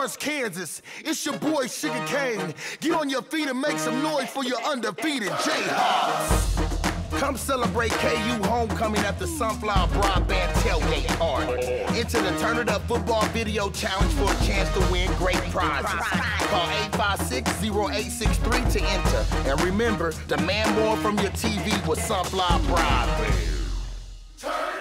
Lawrence, Kansas. It's your boy Sugar Cane. Get on your feet and make some noise for your undefeated Jayhawks. Come celebrate KU homecoming at the Sunflower Broadband Tailgate party. Enter the Turn It Up Football Video Challenge for a chance to win great prizes. Call 856-0863 to enter. And remember, demand more from your TV with Sunflower Broadband.